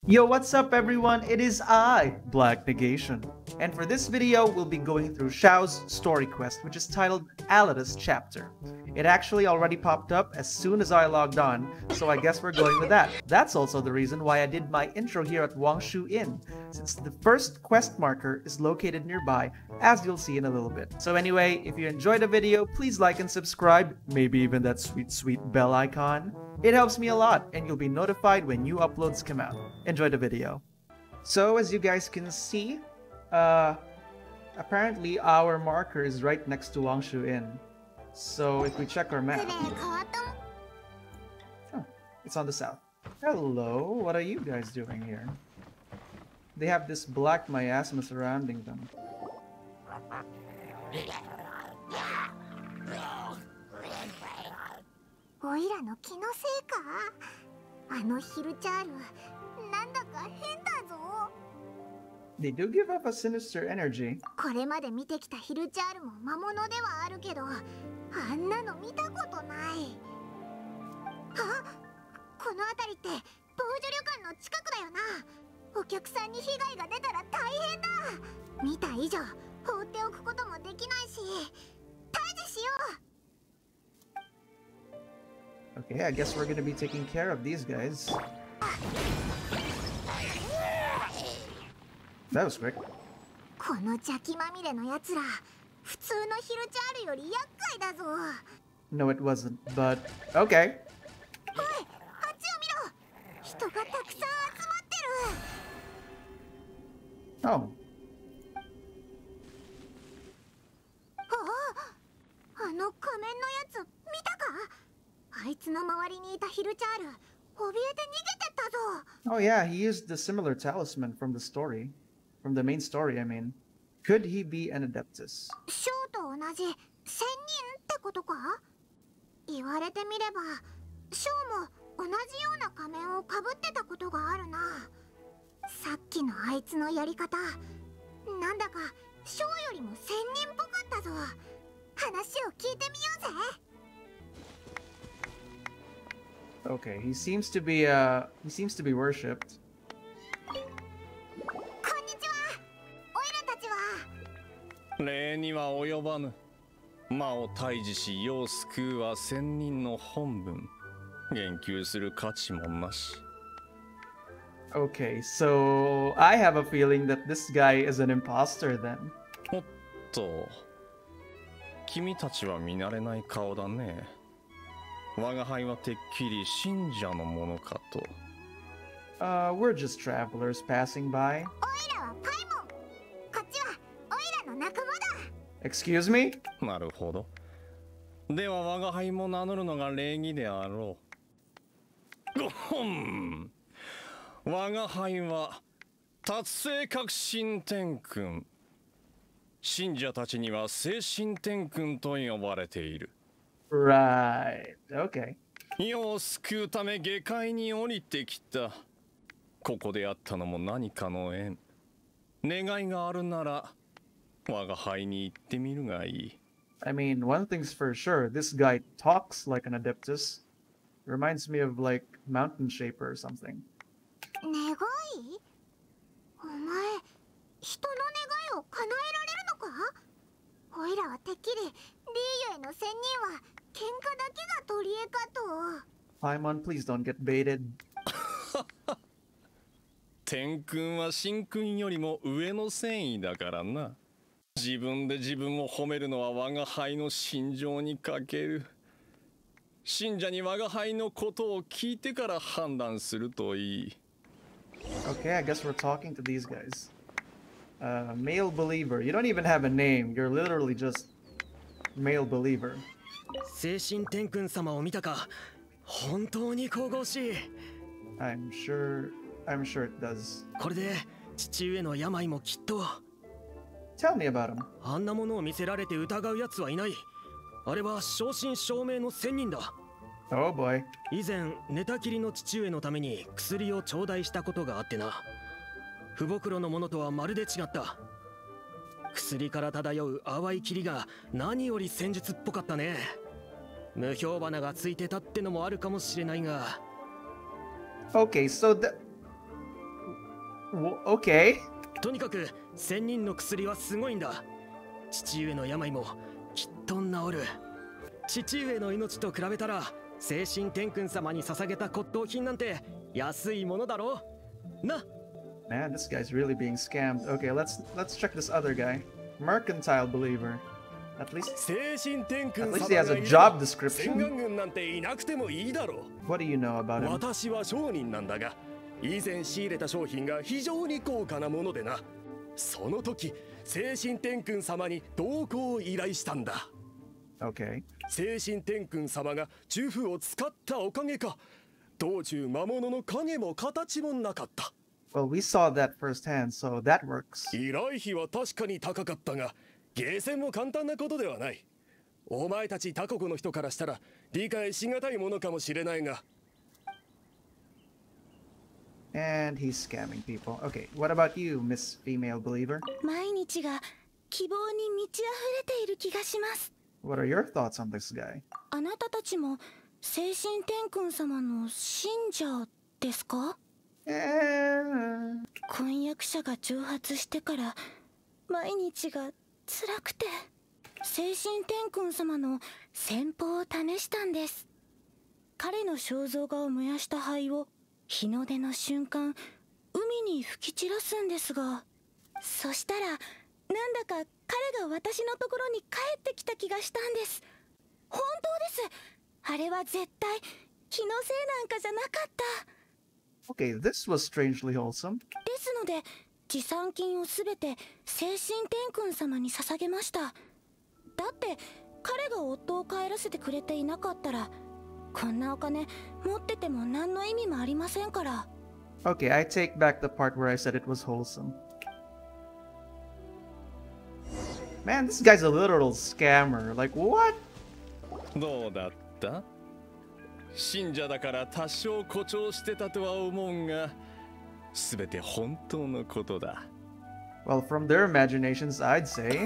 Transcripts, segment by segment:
Yo, what's up everyone? It is I, Black Negation. And for this video, we'll be going through Xiao's story quest, which is titled Alidus Chapter. It actually already popped up as soon as I logged on, so I guess we're going with that. That's also the reason why I did my intro here at Wangshu Inn, since the first quest marker is located nearby, as you'll see in a little bit. So anyway, if you enjoyed the video, please like and subscribe, maybe even that sweet bell icon. It helps me a lot, and you'll be notified when new uploads come out. Enjoy the video. So as you guys can see, apparently our marker is right next to Wangshu Inn. So if we check our map, oh, it's on the south. Hello, what are you guys doing here? They have this black miasma surrounding them. おいらの気のせいか。あのヒルチャール、なんだか変だぞ。 They do give off a sinister energy. これまで見てきたヒルチャールも魔物ではあるけど、あんなの見たことない。あ、この辺りって防除旅館の近くだよな。お客さんに被害が出たら大変だ。見た以上放っておくこともできないし、退治しよう。 Okay, I guess we're gonna be taking care of these guys. That was quick. この邪気まみれのやつら、普通のヒルチャールより厄介だぞ。 No, it wasn't, but okay. おい、あっちを見ろ。人がたくさん集まってる。 Oh. あの仮面のやつ見たか？あいつの周りにいたヒルチャール、怯えて逃げてったぞ。 Oh yeah, he used the similar talisman from the story. From the main story, I mean. Could he be an Adeptus? ショーと同じ1000人ってことか？言われてみれば、ショーも同じような仮面をかぶってたことがあるな。さっきのあいつのやり方、なんだかショーよりも1000人っぽかったぞ。話を聞いてみようぜ。 Okay, he seems to be worshipped. こんにちは。オイラたちは。 礼には及ばぬ。魔を退治し世を救うは千人の本分。言及する価値もなし。 Okay, so I have a feeling that this guy is an imposter then. おっと、君たちは見慣れない顔だね。我が輩はてっきり信者のものかと。 We're just travelers passing by. オイラはパイモン。こっちはオイラの仲間だ。 Excuse me? なるほど。では我が輩も名乗るのが礼儀であろう。ごほん。我が輩は達成革新天君。信者たちには精神天君と呼ばれている。 Right. Okay. 世を救うため下界に降りてきた。ここであったのも何かの縁。願いがあるなら我が輩に行ってみるがいい。 I mean, one thing's for sure, this guy talks like an Adeptus. Reminds me of like Mountain Shaper or something. 願い？お前、人の願いを叶えられるのか？オイラはてっきりリーユへの1000人は喧嘩だけが取り柄かと。 Paimon, please don't get baited. 天君は神君よりも上の戦意だからな。自分で自分を褒めるのは我が輩の心情に欠ける。信者に我が輩のことを聞いてから判断するといい。 Okay, I guess we're talking to these guys. Male believer. You don't even have a name. You're literally just male believer. 精神天君様を見たか。本当に神々しい。 I'm sure it does. これで父上の病もきっと。 Tell me about him. あんなものを見せられて疑う奴はいない。あれは正真正銘の仙人だ。 Oh boy. 以前寝たきりの父上のために薬を頂戴したことがあってな。不袋のものとはまるで違った。薬から漂う淡い霧が何より戦術っぽかったね。無評花がついてたってのもあるかもしれないが。 Okay, so Okay. とにかく仙人の薬はすごいんだ。父上の病もきっと治る。父上の命と比べたら精神天君様に捧げた骨董品なんて安いものだろうな。 Man, this guy's really being scammed. Okay, let's check this other guy. Mercantile believer. At least he has a job description. What do you know about him? 私は商人なんだが、以前仕入れた商品が非常に高価なものでな。その時、精神天君様に同行を依頼したんだ。 Okay. 精神天君様が呪符を使ったおかげか、道中魔物の影も形もなかった。 Well, we saw that firsthand, so that works. 依頼費は確かに高かったが、ゲーセンも簡単なことではない。お前たち他国の人からしたら理解しがたいものかもしれないが。 And he's scamming people. Okay, what about you, Miss Female Believer? 毎日が希望に満ち溢れている気がします。 What are your thoughts on this guy? あなたたちも精神天君様の信者ですか？婚約者が蒸発してから毎日が辛くて、精神天君様の戦法を試したんです。彼の肖像画を燃やした灰を日の出の瞬間海に吹き散らすんですが、そしたらなんだか彼が私のところに帰ってきた気がしたんです。本当です。あれは絶対気のせいなんかじゃなかった。 Okay, this was strangely wholesome. ですので持参金をすべて精神天君様に捧げました。だって彼が夫を帰らせてくれていなかったら、こんなお金持ってても何の意味もありませんから。 Okay, I take back the part where I said it was wholesome. Man, this guy's a literal scammer. Like, what? どうだった？信者だから多少誇張してたとは思うが、すべて本当のことだ。 Well, from their imaginations, I'd say.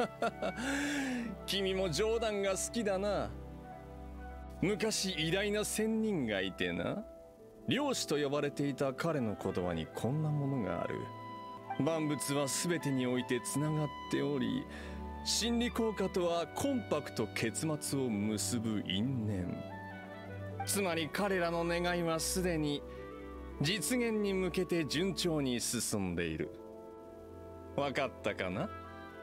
君も冗談が好きだな。昔偉大な仙人がいてな、漁師と呼ばれていた彼の言葉にこんなものがある。万物はすべてにおいてつながっており、心理効果とはコンパクト結末を結ぶ因縁。つまり彼らの願いはすでに実現に向けて順調に進んでいる。わかったかな？ さっ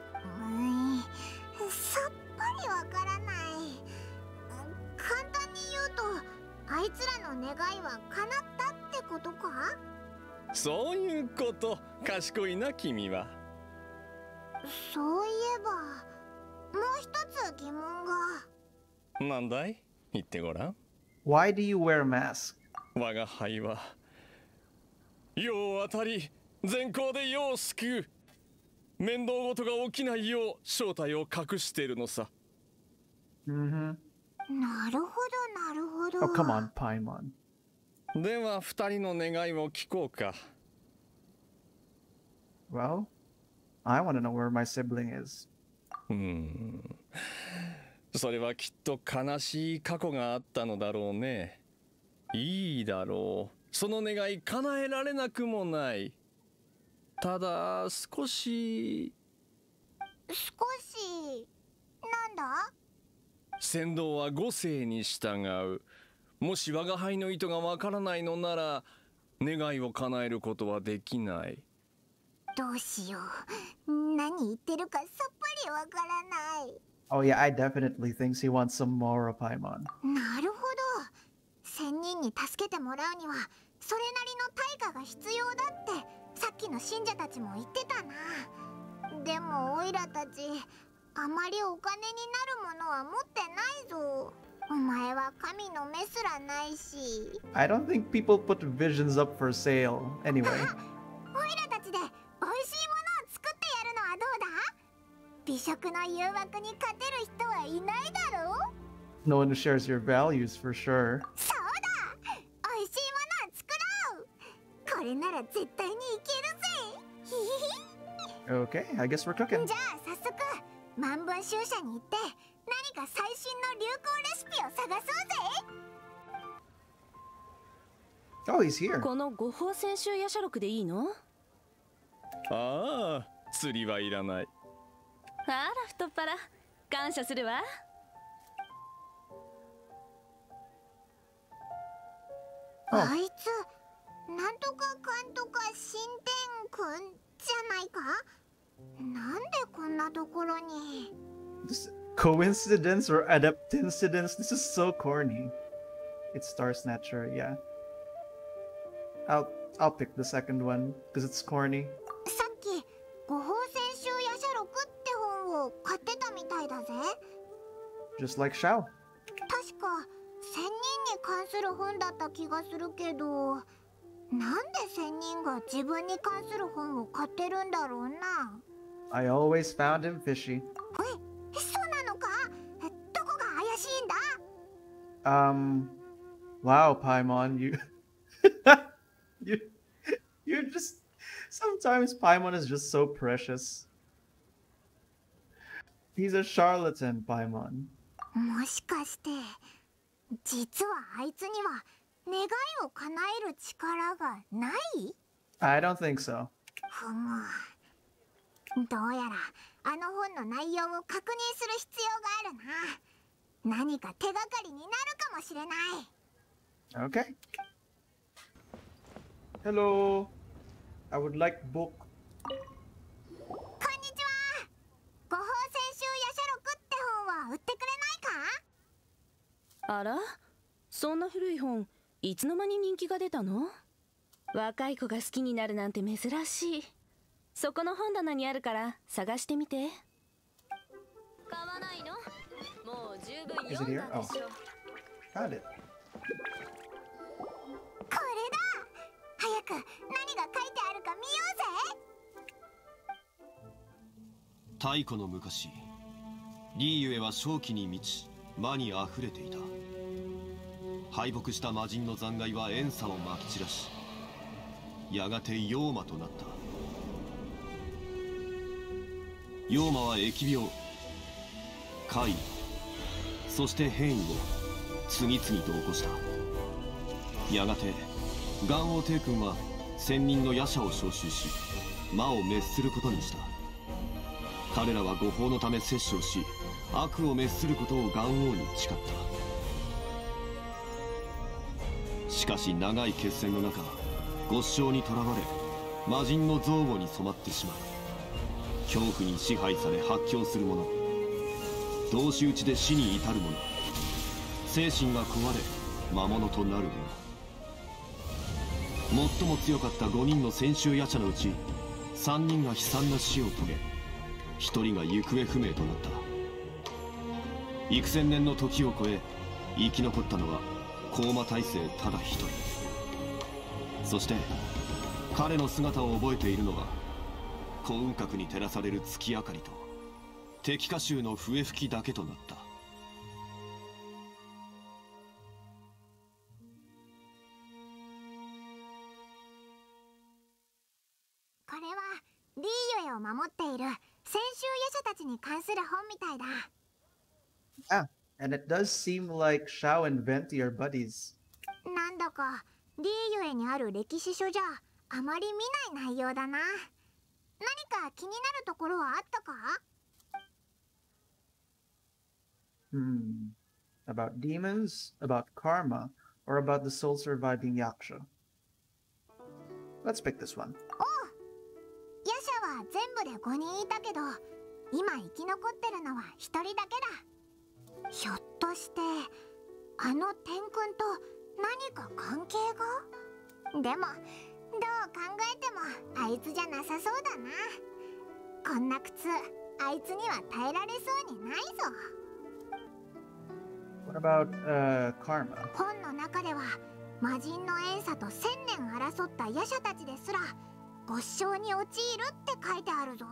ぱりわからない。簡単に言うと、あいつらの願いは叶ったってことか？ そういうこと。賢いな君は。 そういえばもう一つ疑問が。 なんだい？言ってごらん。 Why do you wear a mask? 我が輩は世を渡り善行で世を救う。面倒事が起きないよう正体を隠しているのさ。 Mm-hmm. なるほどなるほど。 Oh, come on, Paimon. では二人の願いを聞こうか。 Well, I want to know where my sibling is. それはきっと悲しい過去があったのだろうね。いいだろう。その願い叶えられなくもない。ただ少しなんだ？ 先導は五世に従う。もし我が輩の意図がわからないのなら願いを叶えることはできない。 どうしよう。何言ってるかさっぱりわからない。 Oh yeah, I definitely thinks he wants some more of Paimon. なるほど。仙人に助けてもらうにはそれなりの対価が必要だってさっきの信者たちも言ってたな。でもオイラたちあまりお金になるものは持ってないぞ。お前は神の目すらないし。 I don't think people put visions up for sale. Anyway. オイラたちで美味しいものを作ってやるのはどうだ？美食の誘惑に勝てる人はいないだろう。 No one who shares your values for sure. そうだ、美味しいものを作ろう。これなら絶対にいけるぜ。 Okay, I guess we're cooking. じゃあ早速万文集社に行って何か最新の流行レシピを探そうぜ。 Oh, he's here. この五宝泉州夜叉録でいいの？ ああ、釣りはいらない。 あら太っ腹、感謝するわ。 あいつなんとかかんとか新天くんじゃないか。なんでこんなところに。 This coincidence or adaptincidence? This is so corny. It's Star Snatcher, yeah. I'll pick the second one because it's corny. さっき五宝戦衆夜叉録って本を買ってたみたいだぜ。 Just like Shao. 確か仙人に関する本だった気がするけど、なんで仙人が自分に関する本を買ってるんだろうな。 I always found him fishy. そうなのか。どこが怪しいんだ。 Wow, Paimon, you're just sometimes Paimon is just so precious. He's a charlatan, Paimon. もしかして実はあいつには願いを叶える力がない？ I don't think so. ふむ。どうやらあの本の内容を確認する必要があるな。何か手がかりになるかもしれない。 Okay. Hello. I would like book. こんにちは。五宝戦衆夜叉録って本は売ってくれないか？ あら、そんな古い本いつの間に人気が出たの？若い子が好きになるなんて珍しい。そこの本棚にあるから探してみて。買わないの？もう十分読んだでしょ。 Got it. これだ。早く何が書いてあるか見ようぜ。 太古の昔、リーユエは正気に満ち魔にあふれていた。敗北した魔人の残骸は怨嗟をまき散らし、やがて妖魔となった。妖魔は疫病、怪異、そして変異を次々と起こした。やがて元王帝君は千人の夜叉を召集し、魔を滅することにした。彼らは誤報のため摂政し、悪を滅することを元王に誓った。しかし長い決戦の中、ごっしょうにとらわれ魔人の憎悪に染まってしまう。恐怖に支配され発狂する者、同士討ちで死に至る者、精神が壊れ魔物となる者。最も強かった5人の戦衆夜叉のうち3人が悲惨な死を遂げ、1人が行方不明となった。幾千年の時を超え生き残ったのは高魔大聖ただ一人。そして彼の姿を覚えているのは幸運閣に照らされる月明かりと敵歌集の笛吹きだけとなった。 これはリーユエを守っている先週夜叉たちに関する本みたいだ。 Ah, and it does seem like Shao and Venti are buddies. なんだかリーユエにある歴史書じゃあまり見ない内容だな。何か気になるところはあったか？ About demons, about karma, or about the soul surviving Yaksha? Let's pick this one. おう、夜叉は全部で5人いたけど、今生き残ってるのは1人だけだ。ひょっとしてあの天君と何か関係が？でもどう考えてもあいつじゃなさそうだな。こんな苦痛あいつには耐えられそうにないぞ。 What about karma? 本の中では魔人の怨嗟と1000年争った夜叉たちですらごっしょうに陥るって書いてあるぞ。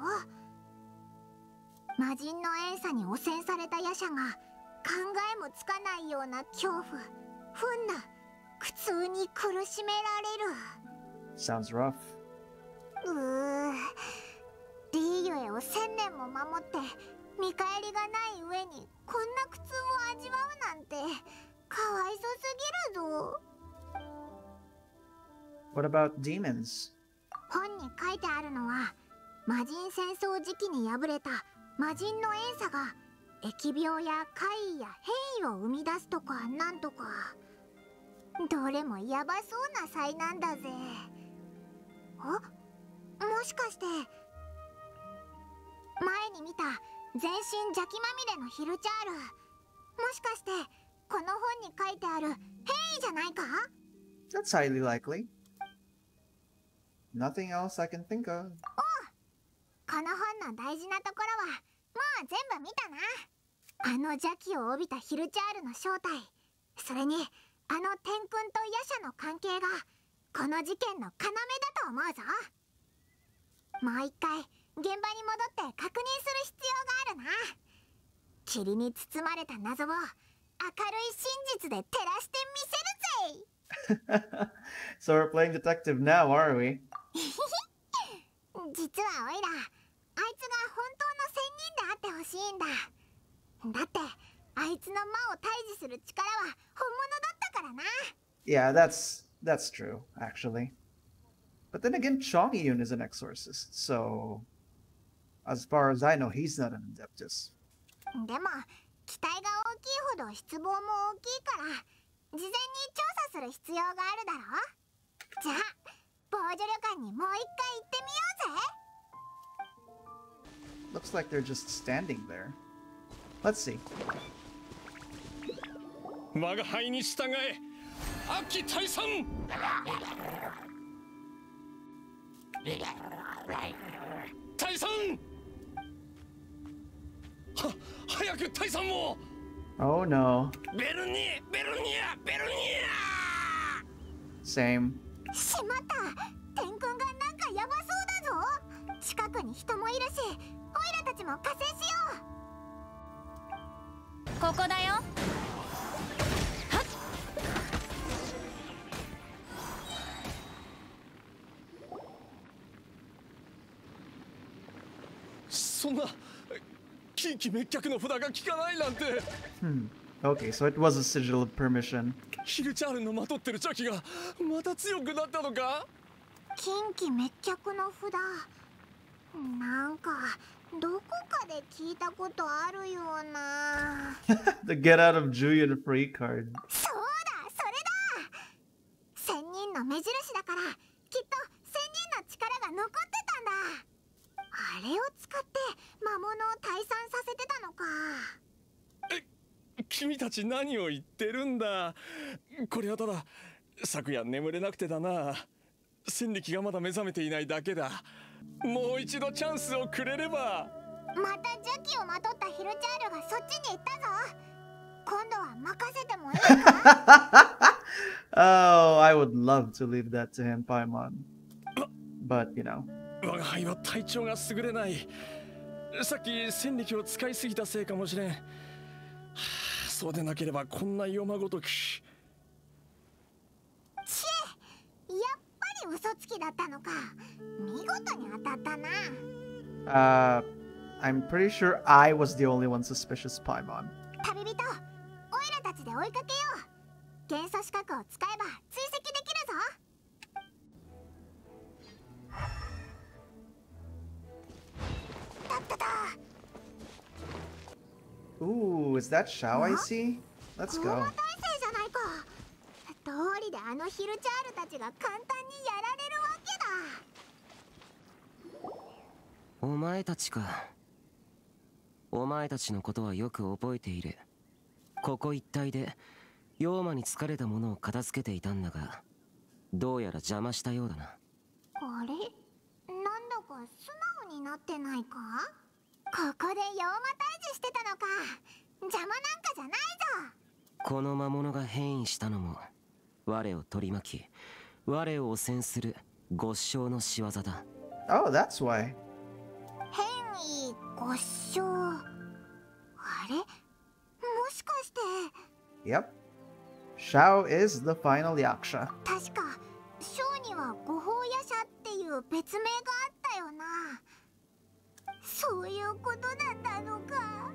魔人の怨嗟に汚染された夜叉が考えもつかないような恐怖、憤怒、苦痛に苦しめられる。 Sounds rough. リーユエを1000年も守って見返りがない上にこんな苦痛を味わうなんてかわいそすぎるぞ。 What about demons? 本に書いてあるのは魔人戦争時期に敗れた魔人のエンサが疫病や怪異や変異を生み出すとかなんとか。どれもヤバそうな災難だぜ。もしかして前に見た全身邪気まみれのヒルチャール、もしかしてこの本に書いてある変異じゃないか？ That's highly likely. Nothing else I can think of. この本の大事なところはもう全部見たな。あの邪気を帯びたヒルチャールの正体、それにあの天君と夜叉の関係がこの事件の要だと思うぞ。もう一回現場に戻って確認する必要があるな。霧に包まれた謎を明るい真実で照らしてみせるぜ。 So we're playing detective now, are we? 実はオイラ、あいつが本当の仙人であってほしいんだ。だってあいつの魔を退治する力は本物だったからな。 Yeah, that's true, actually. But then again, Chongyun is an exorcist, so as far as I know, he's not an Adeptus. でも期待が大きいほど失望も大きいから、事前に調査する必要があるだろ。じゃあ防除旅館にもう一回行ってみようぜ。 Looks like they're just standing there. Let's see. 我が輩に従え、悪鬼退散。退散。早く退散を。 Oh no. ベルニア。 Same. しまった。天君がなんかヤバそうだぞ。近くに人もいるし、オイラたちも加勢しよう。 ここだよ。 そんな近畿滅却の札が効かないなんて。 Okay, so it was a sigil of permission. ヒルチャールのまとってる邪気がまた強くなったのか？ 近畿滅却の札、なんかどこかで聞いたことあるような。 The get out of Julian free card. そうだ、それだ。仙人の目印だから、きっと仙人の力が残ってたんだ。あれを使って魔物を退散させてたのか。 君たち何を言ってるんだ。これはただ昨夜眠れなくてだな。戦力がまだ目覚めていないだけだ。もう一度チャンスをくれれば。 また邪気をまとったヒルチャールがそっちに行ったぞ。今度は任せてもいいか？ Oh, I would love to leave that to him, Paimon. But, you know. 我が輩は体調が優れない。さっき戦力を使いすぎたせいかもしれん。そうでなければこんな世まごとき。 ちえ、やっぱり嘘つきだったのか。見事に当たったな。 I'm pretty sure I was the only one suspicious, Paimon. 旅人、オイラたちで追いかけよう。元素資格を使えば追跡できるぞ。 Ooh, is that Shao I see? Let's 大 go. 体制じゃないか。どうりであのヒルチャールたちが簡単にやられるわけだ。 お前たちか。お前たちのことはよく覚えている。ここ一帯で妖魔に疲れたものを片付けていたんだが、どうやら邪魔したようだな。 あれ、なんだか素直になってないか？ここで妖魔退治してたのか。邪魔なんかじゃないぞ。 この魔物が変異したのも我を取り巻き我を汚染する極小の仕業だ。 Oh, that's why. 変異極小。あれ、もしかして。 Yep. Shao is the final Yaksha. 確かショーには五法夜叉っていう別名があったよな。そういうことだったのか。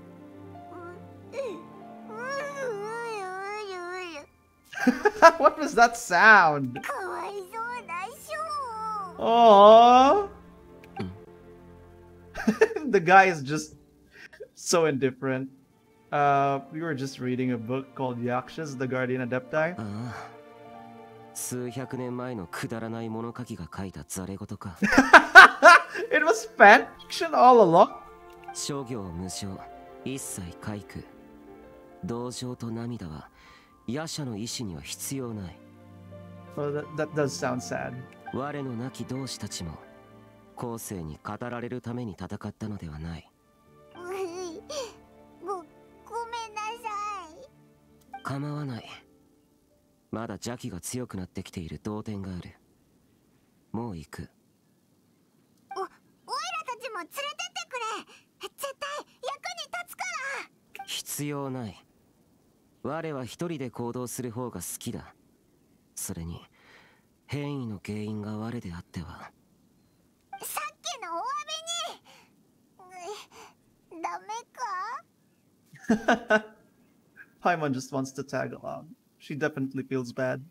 What was that sound? かわいそうなショ Aww. The guy is just so indifferent. We were just reading a book called Yakshas, the Guardian Adepti. 数百年前のくだらない物書きが書いたザレ事か。 It was fan fiction all along. 諸行無常、一切皆苦。同情と涙は夜叉の意志には必要ない。 Well, that does sound sad. 我の亡き同志たちも後世に語られるために戦ったのではない。 ごめんなさい。 構わない。まだ邪気が強くなってきている同点がある。もう行く。 おいらたちも連れてってくれ。絶対役に立つから。 必要ない。我は一人で行動する方が好きだ。それに変異の原因が我であっては。 さっきのお詫びに。ダメか？ Paimon just wants to tag along. She definitely feels bad.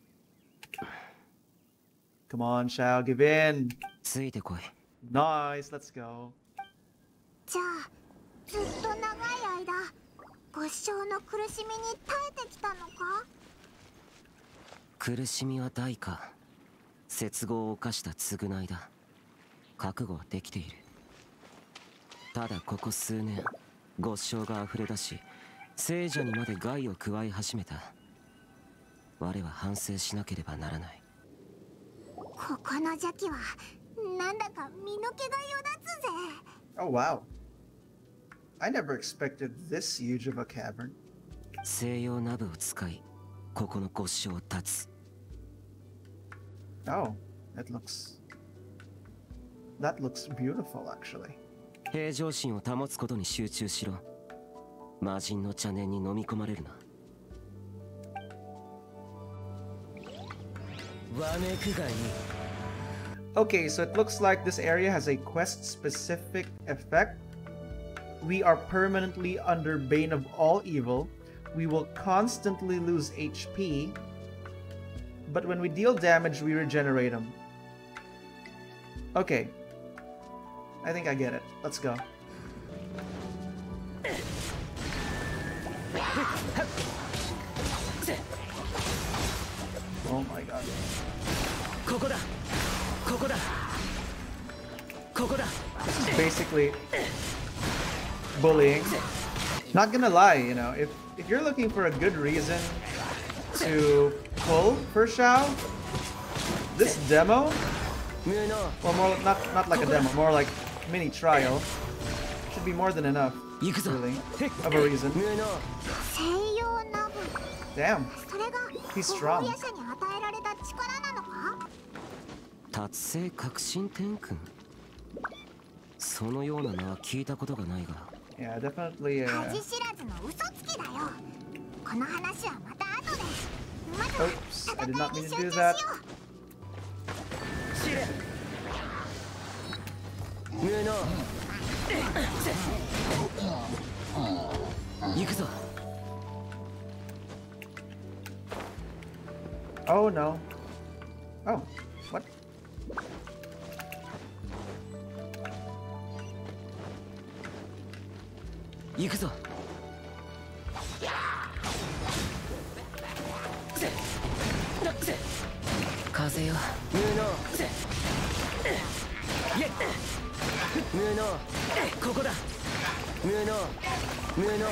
Come on, Xiao, give in. ついてこい。 Nice, let's go. じゃあずっと長い間ご師匠の苦しみに耐えてきたのか？ 苦しみは代価。接合を犯した償いだ。覚悟はできている。ただここ数年ご師匠が溢れ出し聖者にまで害を加え始めた。我は反省しなければならない。 ここの邪気はなんだか身の毛がよだつぜ。 Oh, wow. I never expected this huge of a cavern. 西洋ナブを使いここのご師匠を断つ。 Oh, that looks beautiful, actually. 平常心を保つことに集中しろ。魔人の邪念に飲み込まれるな。わめくがいい。 Okay, so it looks like this area has a quest-specific effect. We are permanently under Bane of all evil. We will constantly lose HP. But when we deal damage, we regenerate them. Okay. I think I get it. Let's go. Oh my god. ここだ。ここだ。ここだ。 This is basically bullying. Not gonna lie, you know, if you're looking for a good reason to pull for Xiao, this demo, well, more not like a demo, more like mini trial, should be more than enough, really, of a reason. 西洋ナブ。 Damn, それが he's 不 strong. 法夜叉に与えられた力なのか？ 達成革新天君。そのような名は聞いたことがないが。 Yeah, definitely. 恥知らずの嘘つきだよ。この話はまた後で。まずは Oops, I did not 戦い mean に to 集 do 中し that. よう。 無能。行くぞ。 Oh no. Oh, what? 行くぞ。風よ。無能。無能。ここだ。無能。無能。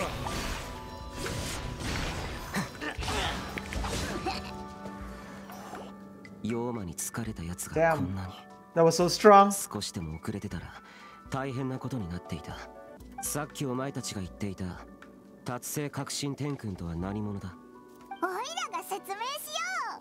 妖魔に疲れたやつがこんなに。 That was so strong. 少しでも遅れてたら大変なことになっていた。さっきお前たちが言っていた達成革新天君とは何者だ？ おいらが説明し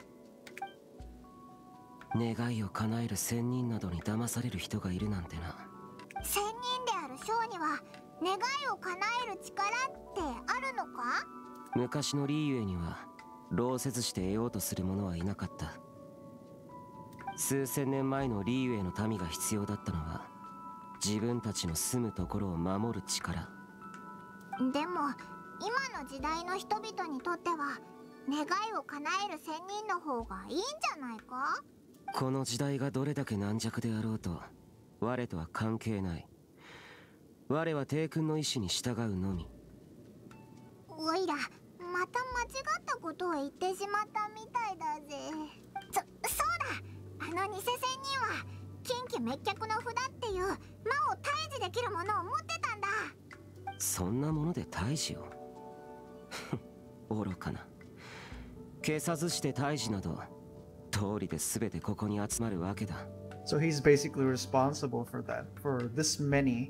よ願いを叶える仙人などに騙される人がいるなんてな。 仙人である将には願いを叶える力ってあるのか？ 昔のリーユエには労せずして得ようとする者はいなかった。数千年前のリーユエの民が必要だったのは自分たちの住むところを守る力。 でも今の時代の人々にとっては願いを叶える仙人の方がいいんじゃないか？ この時代がどれだけ軟弱であろうと我とは関係ない。我は帝君の意志に従うのみ。 おいらまた間違ったことを言ってしまったみたいだぜ。そうだ、あの偽仙人は近畿滅却の札っていう魔を退治できるものを持ってたんだ。 そんなもので退治を愚かな。消さずして退治など通りで全てここに集まるわけだ。 So he's basically responsible for that, for this many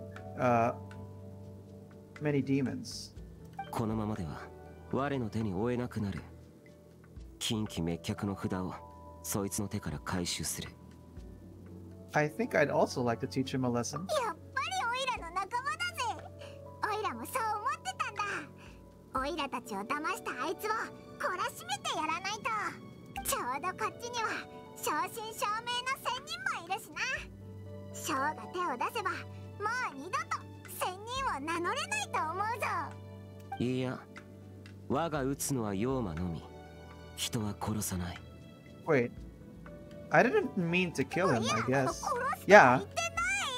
demons. このままでは我の手に負えなくなる。近畿滅却の札をそいつの手から回収する。 I think I'd also like to teach him a lesson. やっぱりオイラの仲間だぜ。オイラもそう思ってたんだ。オイラたちを騙したあいつを懲らしめてやらないと。ちょうどこっちには正真正銘の仙人もいるしな。ショーが手を出せばもう二度と仙人を名乗れないと思うぞ。 いや、我が撃つのは妖魔のみ。人は殺さない。 Wait, I didn't mean to kill him, I guess. 殺すとは Yeah. 言って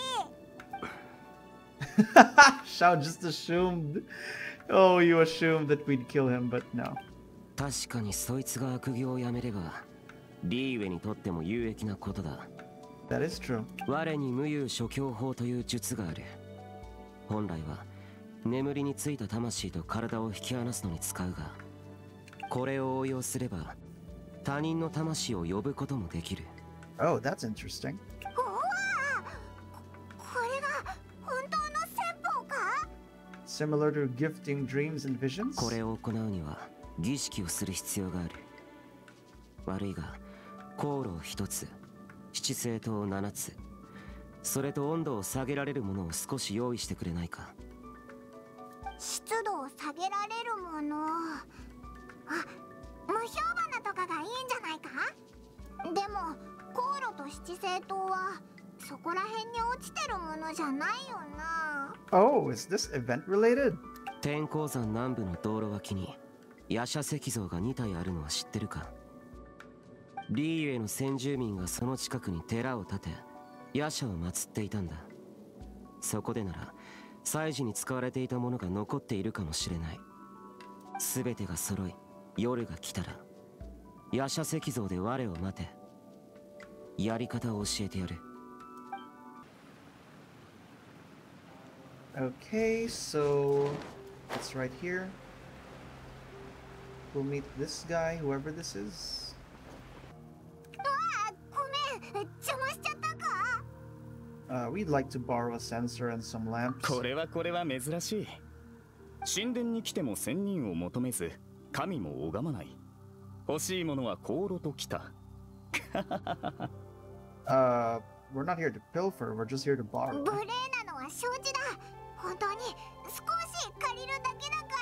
ない。 Shao just assumed. Oh, you assumed that we'd kill him, but no. 確かにそいつが悪行をやめればリーウェにとっても有益なことだ。 That is true. 我に無有諸教法という術がある。本来は眠りについた魂と体を引き離すのに使うが、これを応用すれば他人の魂を呼ぶこともできる。 Oh, that's interesting. おわこれが本当の戦法か。 Similar to gifting dreams and visions? これを行うには儀式をする必要がある。悪いが航路を一つ、七星塔を7つ、それと温度を下げられるものを少し用意してくれないか。 湿度を下げられるもの。あ、無氷花とかがいいんじゃないか。でも航路と七星塔はそこら辺に落ちてるものじゃないよな。 Oh, is this event related? 天候山南部の道路脇に夜叉石像が2体あるのは知ってるか。リーウェの先住民がその近くに寺を建て夜叉を祀っていたんだ。そこでなら祭事に使われていたものが残っているかもしれない。全てが揃い夜が来たら夜叉石像で我を待て。やり方を教えてやる。 Okay, so it's right here. We'll meet this guy, whoever this is. わあ、ごめん、邪魔しちゃったか。 We'd like to borrow a sensor and some lamps. これは珍しい。神殿に来ても仙人を求めず神も拝まない。欲しいものは航路と来た。 We're not here to pilfer, we're just here to borrow. 無礼なのは承知だ。本当に少し借りるだけだから。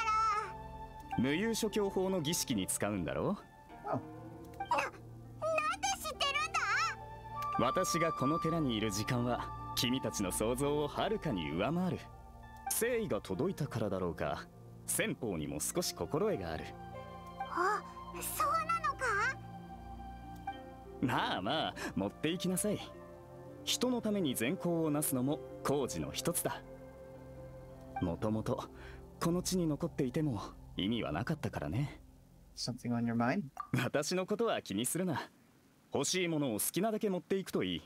無有諸教法の儀式に使うんだろう。 Oh. なんで知ってるんだ。 私がこの寺にいる時間は君たちの想像をはるかに上回る。誠意が届いたからだろうか。先方にも少し心得がある。 あ、そうなのか。 まあまあ持っていきなさい。人のために善行をなすのも工事の一つだ。もともとこの地に残っていても意味はなかったからね。 Something on your mind? 私のことは気にするな。欲しいものを好きなだけ持っていくといい。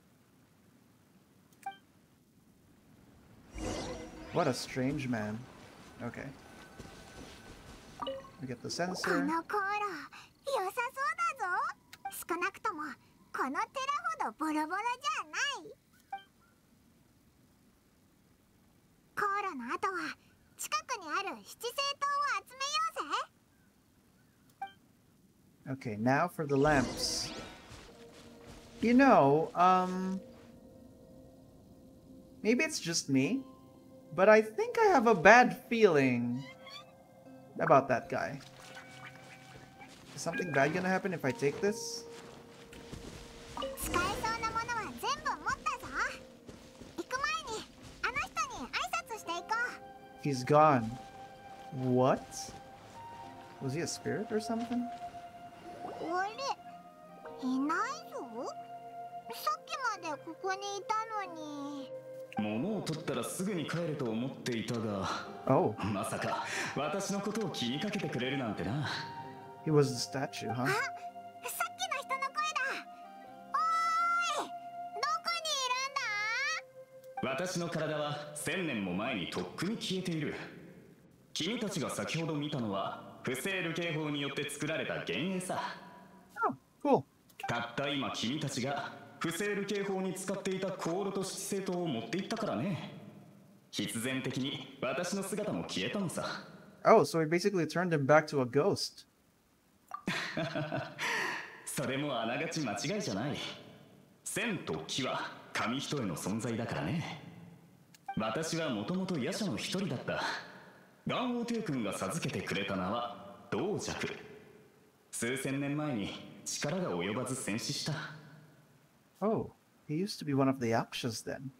What a strange man. Okay. We get the こ sensor. のコーラ良さそうだぞ。少なくともこの寺ほどボロボロじゃない。コーラの後は近くにある七星塔を集めようぜ。 Okay, now for the lamps. You know, maybe it's just me, but I think I have a bad feeling about that guy. Is something bad gonna happen if I take this? 使えそうなものは全部持ったぞ。行く前にあの人に挨拶していこう。 He's gone. What? Was he a spirit or something? あれ、いないぞ。 さっきまでここにいたのに。 物を取ったらすぐに帰ると思っていたが、 Oh, まさか私のことを気にかけてくれるなんてな。 he was the statue, huh? さっきの人の声だ。おーい、どこにいるんだ？ 私の体は1000年も前にとっくに消えている。君たちが先ほど見たのはフセール警報によって作られた幻影さ。 Oh, cool. たった今君たちがフセール警報に使っていたコールと七星塔を持っていったからね。必然的に私の姿も消えたのさ。 Oh, so he basically turned him back to a ghost. それもあながち間違いじゃない。千と木は紙一重の存在だからね。私はもともと夜叉の一人だった。ガンオーテイ君が授けてくれた名は道弱。数千年前に力が及ばず戦死した。 Oh, he used to be one of the Yakshas then.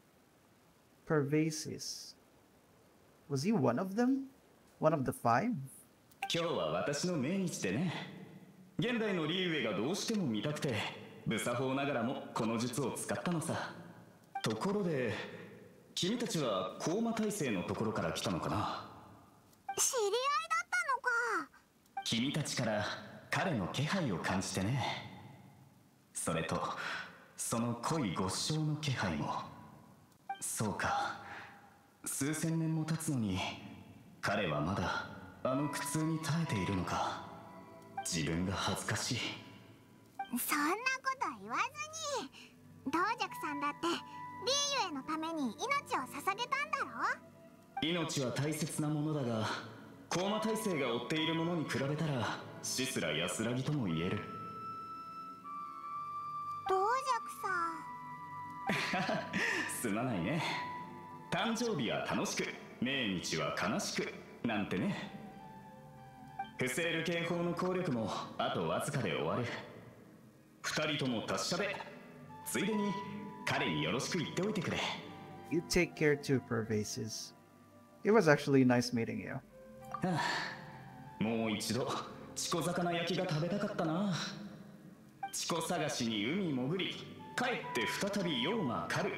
Pervases. Was he one of them? One of the 5? 今日は私の命日でね。現代のリーウェイがどうしても見たくて、無作法ながらもこの術を使ったのさ。ところで、君たちはコーマ大聖のところから来たのかな？ 知り合いだったのか。 君たちから彼の気配を感じてね。それとその濃いご唱の気配も。そうか、数千年も経つのに彼はまだあの苦痛に耐えているのか。自分が恥ずかしい。 そんなこと言わずに、道弱さんだってリーユへのために命を捧げたんだろ。 命は大切なものだが、コーマ大聖が追っているものに比べたら死すら安らぎとも言える。 道弱さん。 すまないね。誕生日は楽しく、命日は悲しくなんてね。フセール警報の効力もあとわずかで終わる。2人とも達者で、ついでに彼によろしく言っておいてくれ。 You take care too, Pervases. It was actually nice meeting you. はあ、もう一度チコ魚焼きが食べたかったな。チコ探しに海潜り、帰って再び妖魔狩る。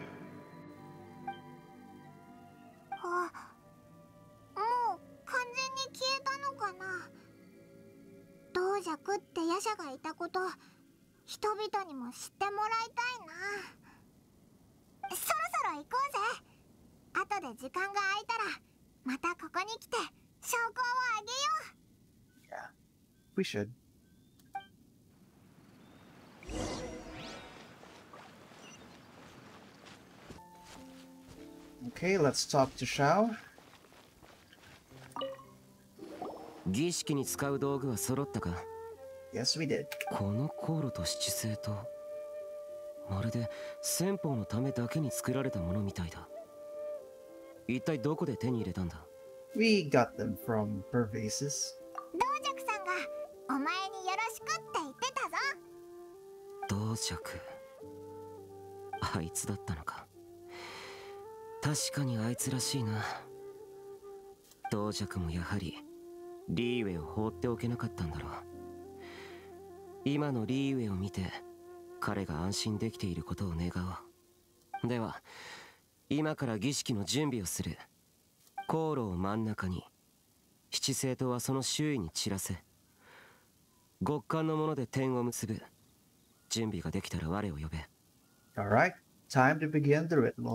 あ、もう完全に消えたのかな。道弱って夜叉がいたこと、人々にも知ってもらいたいな。そろそろ行こうぜ。後で時間が空いたらまたここに来て証拠をあげよう。 Yeah, we should. Okay, let's talk to Shao. 儀式に使う道具は揃ったか？ Yes, we did. この航路と七星とまるで先方のためだけに作られたものみたいだ。一体どこで手に入れたんだ？ We got them from Pervases. 道弱さんがお前によろしくって言ってたぞ。 道弱、あいつだったのか。確かにあいつらしいな。道弱もやはりリーウェイを放っておけなかったんだろう。今のリーウェイを見て彼が安心できていることを願おう。では今から儀式の準備をする。航路を真ん中に、七星塔はその周囲に散らせ。極寒のもので点を結ぶ。準備ができたら我を呼べ。 Alright, time to begin the ritual.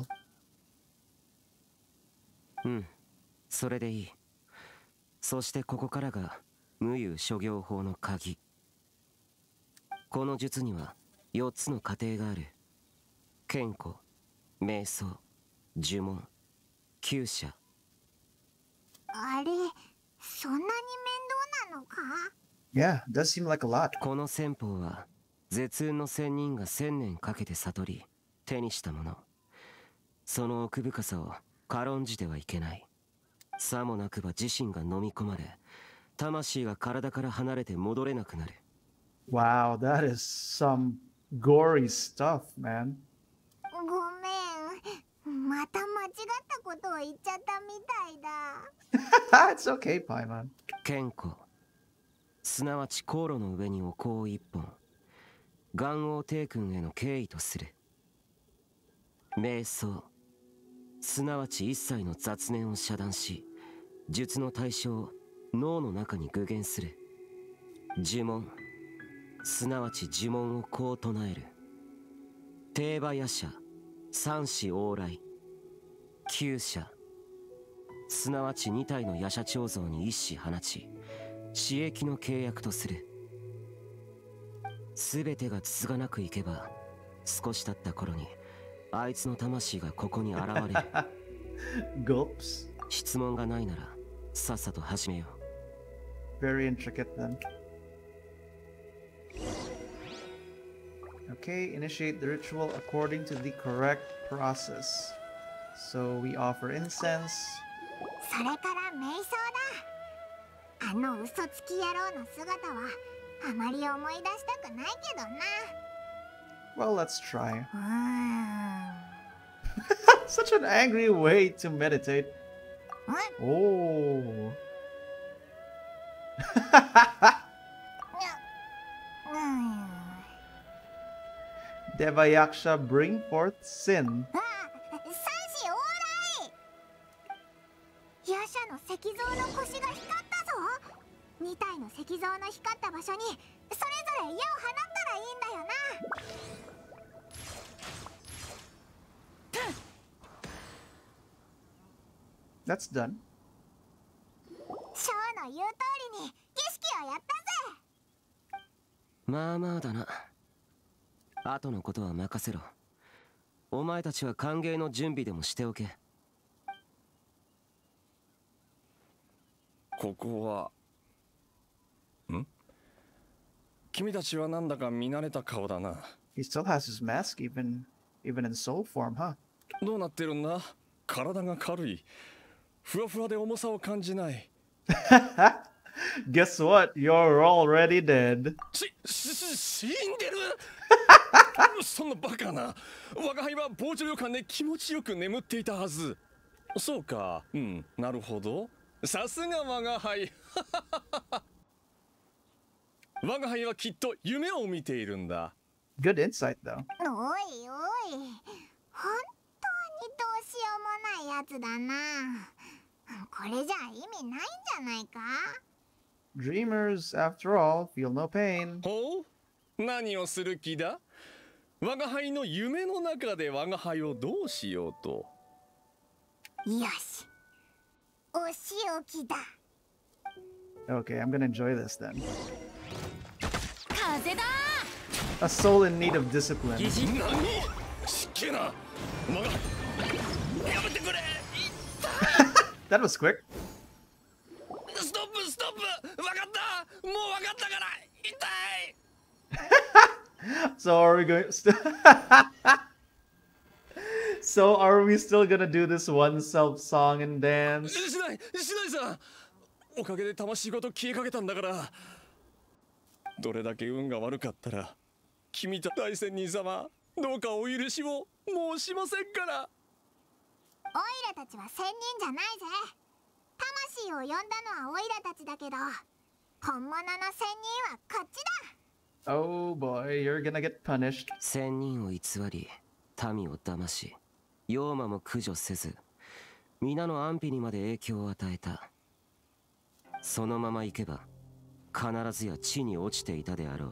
うん、それでいい。そしてここからが無有諸行法の鍵。この術には4つの過程がある。剣庫、瞑想、呪文、厩舎。 あれ、そんなに面倒なのか？ Yeah, does seem like a lot. この戦法は絶運の仙人が1000年かけて悟り手にしたもの。その奥深さを軽んじてはいけない。さもなくば自身が飲み込まれ、魂が体から離れて戻れなくなる。 Wow, that is some gory stuff, man. ごめん、また間違ったことを言っちゃったみたいだ。 It's okay, Paimon. 剣庫、すなわち航路の上にお香を1本、 元王帝君への敬意とする。瞑想、すなわち一切の雑念を遮断し、術の対象を脳の中に具現する。呪文、すなわち呪文をこう唱える。帝馬夜叉、三子往来、九者、すなわち2体の夜叉彫像に一子放ち、私益の契約とする。全てがつつがなくいけば、少し経った頃にあいつの魂がここに現れる。 Gulps. 質問がないならさっさと始めよう。Very intricate then. Okay, initiate the ritual according to the correct process. So we offer incense. それから瞑想だ。あの嘘つき野郎の姿はあまり思い出したくないけどな。 Well, let's try. Such an angry way to meditate. Oh. Devayaksha, bring forth sin. 夜叉の石像の腰が光ったぞ。2体の石像の光った場所にそれぞれ矢を放ったらいいんだよな。 That's done. ショーの言う通りに儀式をやったぜ。 まあまあだな。後のことは任せろ。お前たちは歓迎の準備でもしておけ。 ここは君たちはなんだか見慣れた顔だな。 He still has his mask even in soul form, huh? どうなってるんだ？体が軽い。ふわふわで重さを感じない。 Guess what? You're already dead. 死んでるそんなバカな。我が輩は傍受旅館で気持ちよく眠っていたはず。そうか、なるほど。さすが我が輩。我が輩はきっと夢を見ているんだ。 Good insight, though. おいおい、本当にどうしようもないやつだな。これじゃ意味ないんじゃないか？ Dreamers, after all, feel no pain. ほう？何をする気だ？我が輩の夢の中で我が輩をどうしようと。 よし、お仕置きだ。 Okay, I'm gonna enjoy this then. 風だ。 A soul in need of discipline. 何？しっけな。やめてくれ。 That was quick. ストップストップ。わかった。もうわかったから。痛い。 So are we going? So are we still gonna do this one self song and dance? しないさ。おかげで魂ごと消えかけたんだから。どれだけ運が悪かったら、君と大仙人様、どうかお許しを申しませんから。 オイラたちは仙人じゃないぜ。魂を呼んだのはオイラたちだけど、本物の仙人はこっちだ。 Oh boy, you're gonna get punished. 仙人を偽り、民を騙し、妖魔も駆除せず、皆の安否にまで影響を与えた。そのまま行けば、必ずや地に落ちていたであろ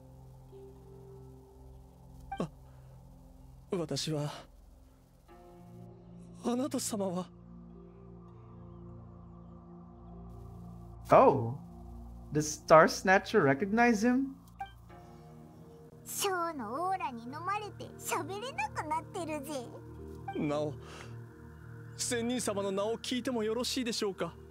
う。私は、あなた様は。 Oh, does Star Snatcher recognize him? ショーのオーラに飲まれて喋れなくなってるぜ。 なお、仙人様の名を聞いてもよろしいでしょうか。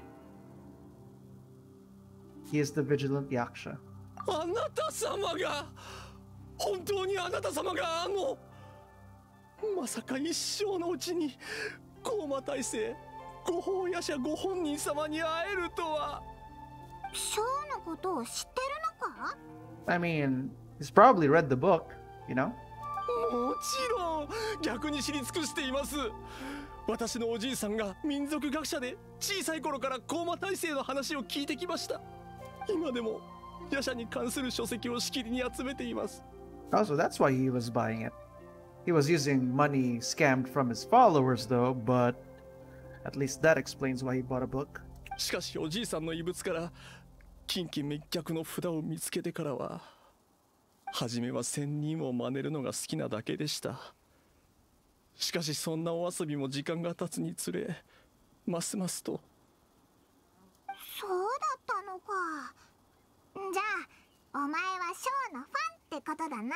He is the vigilant Yaksha. あなた様が、本当にあなた様がまさか一生のうちに高魔大聖、五宝夜叉ご本人様に会えるとは。 ショーのことを知ってるのか？ I mean, he's probably read the book, you know? もちろん逆に知り尽くしています。私のおじいさんが民族学者で小さい頃から高魔大聖の話を聞いてきました。今でも夜叉に関する書籍をしきりに集めています。 Oh, so that's why he was buying it. He was using money scammed from his followers, though, but at least that explains why he bought a book. しかしおじいさんの遺物から近畿滅却の札を見つけてからは、初めは仙人を真似るのが好きなだけでした。しかしそんなお遊びも時間が経つにつれ、ますますと。 そうだったのか。じゃあお前はショーのファンってことだな。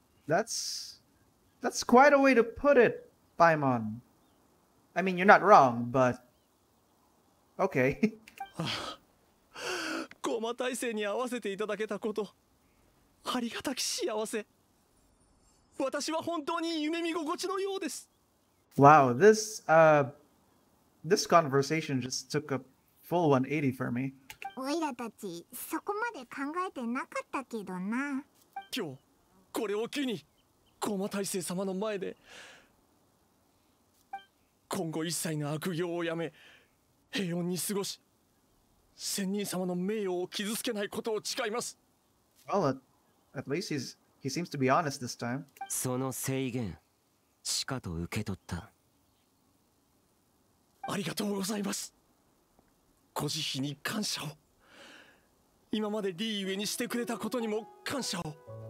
That's quite a way to put it, Paimon. I mean, you're not wrong, but okay. 駒大生に会わせていただけたこと、ありがたき幸せ。私は本当に夢見心地のようです。 Wow, this conversation just took a full 180 for me. おいらたちそこまで考えてなかったけどな。 今日これを機に駒大生様の前で今後一切の悪行をやめ平穏に過ごし、仙人様の名誉を傷つけないことを誓います。 Well, at least he seems to be honest this time. その制限しかと受け取った。 ありがとうございます。ご慈悲に感謝を。今までリーゆえにしてくれたことにも感謝を。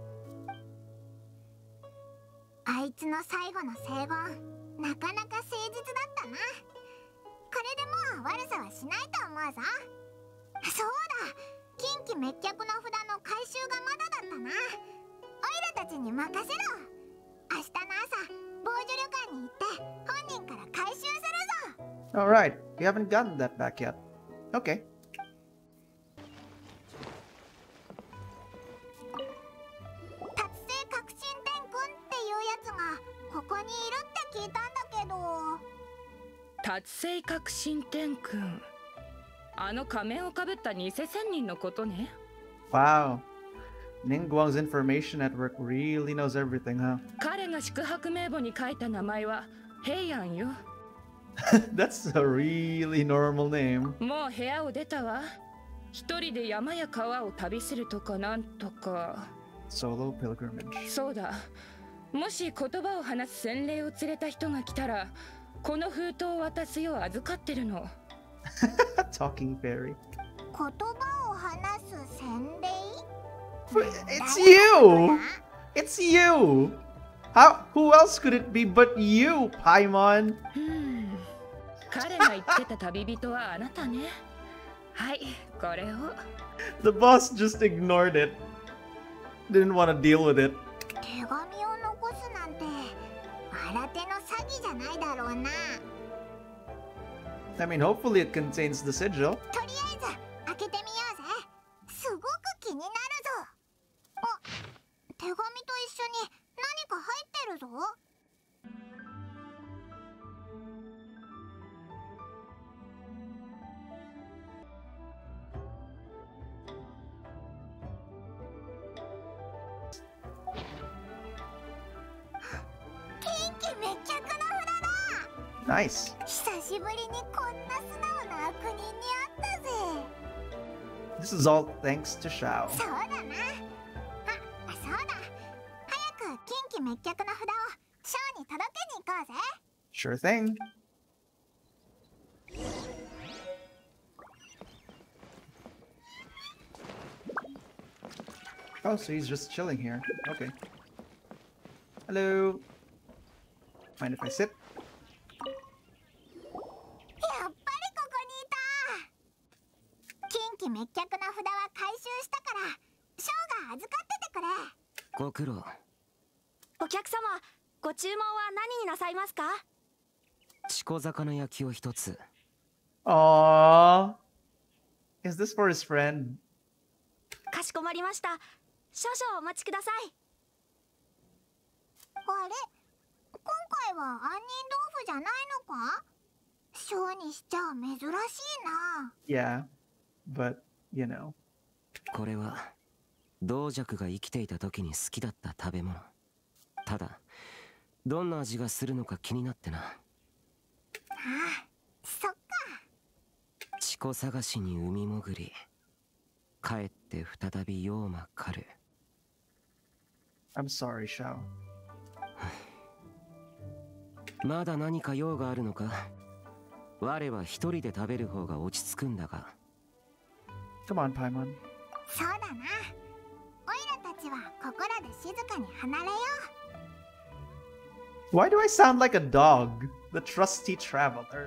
あいつの最後の聖言、なかなか誠実だったな。これでもう悪さはしないと思うぞ。そうだ、近畿滅却の札の回収がまだだったな。おいらたちに任せろ。明日の朝、傍受旅館に行って本人から回収するぞ。 Alright, you haven't gotten that back yet. Okay. 達成革新天君っていうやつがここにいるって聞いたんだけど。 達成革新天君、あの仮面をかぶった偽仙人のことね。 Wow. Ningguang's information network really knows everything, huh? 彼が宿泊名簿に書いた名前は平安よ。 That's a really normal name. もう部屋を出たわ。一人で山や川を旅するとかなんとか。 Solo pilgrimage. そうだ。もし言葉を話す洗礼を連れた人が来たら、この封筒を渡すよう預かってるの。 Talking fairy. 言葉を話す洗礼？ It's you! It's you! Who else could it be but you, Paimon? 彼が言ってた旅人はあなたね。はい、これを。 The boss just ignored it. Didn't want to deal with it. 手紙を残すなんて新手の詐欺じゃないだろうな。 I mean, hopefully it contains the sigil. とりあえず開けてみようぜ。すごく気になるぞ。あ、手紙と一緒に何か入ってるぞ。近畿滅却の札だ。 Nice. 久しぶりにこんな素直な悪人に会ったぜ。 This is all thanks to Shao. そうだな。あ、そうだ。早く近畿滅却の札をショーに届けに行こうぜ。 Sure thing. Oh, so he's just chilling here. Okay. Hello. Mind if I sit? やっぱりここにいた。近畿滅却の札は回収したからショーが預かっててくれ。 ご苦労。 お客様、ご注文は何になさいますか？ チコ魚焼きを一つ。 Aww. Is this for his friend? かしこまりました。少々お待ちください。 あれ、今回は杏仁豆腐じゃないのか？ショーにしちゃ珍しいな。 Yeah, but you know. これは道弱が生きていた時に好きだった食べ物。ただどんな味がするのか気になってな。 ああ、そっか。 チコ探しに海潜り、帰って再び妖魔狩る。 I'm sorry, Shao. まだ何か用があるのか。我は一人で食べる方が落ち着くんだが。 Come on, Paimon. そうだな。オイラたちはここらで静かに離れよう。 Why do I sound like a dog? The trusty traveler.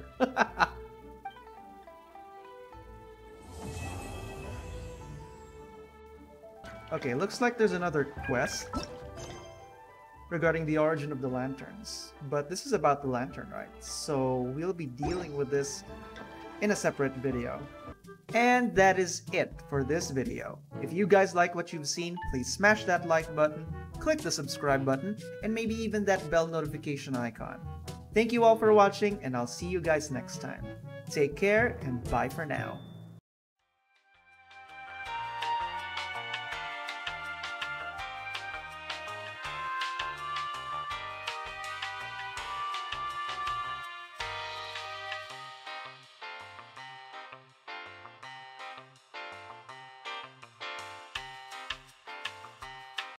Okay, looks like there's another quest regarding the origin of the lanterns. But this is about the lantern, right? So we'll be dealing with this in a separate video. And that is it for this video. If you guys like what you've seen, please smash that like button, click the subscribe button, and maybe even that bell notification icon. Thank you all for watching, and I'll see you guys next time. Take care, and bye for now.